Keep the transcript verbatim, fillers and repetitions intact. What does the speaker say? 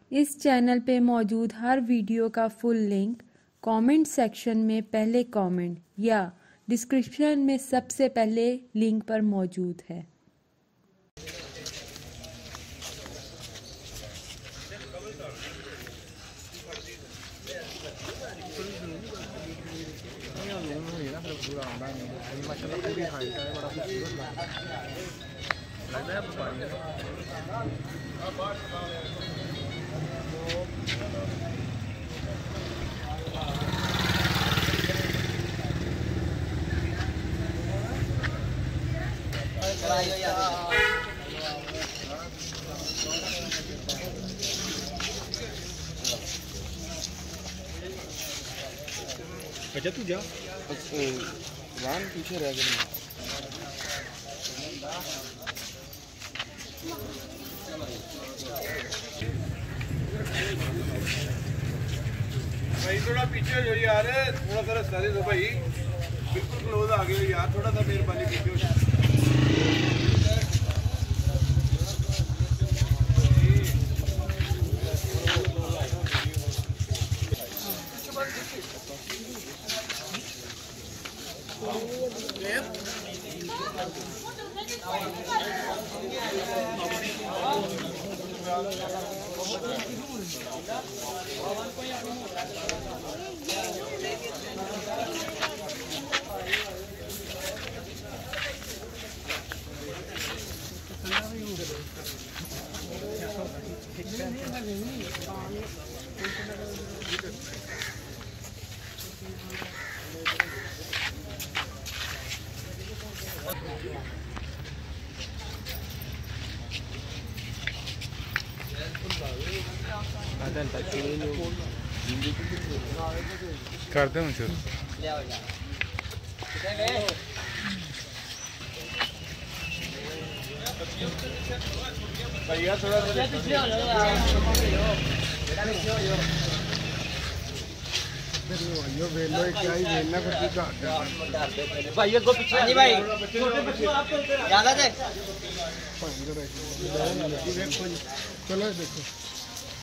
इस चैनल पे मौजूद हर वीडियो का फुल लिंक कमेंट सेक्शन में पहले कमेंट या डिस्क्रिप्शन में सबसे पहले लिंक पर मौजूद है। अच्छा तू जा रान पीछे रह गई भाई, थोड़ा पीछे हो यार, थोड़ा सा रास्ता दे दो भाई, बिल्कुल क्लोज आ गए यार, थोड़ा सा मेहरबानी पीछे हो। करते हैं शुरू भैया, थोड़ा वेलो क्या ही वेलना भाई को पीछे भाई ज्यादा दे चलो देखो।